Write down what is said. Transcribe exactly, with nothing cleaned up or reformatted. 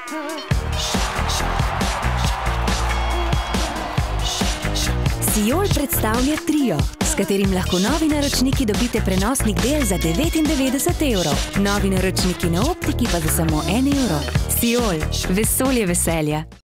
Siol predstavlja trio, s katerim lahko novi naročniki dobite prenosnik del za devetindevetdeset evrov. Novi naročniki na optiki pa za samo en evro. Siol, vesolje veselja.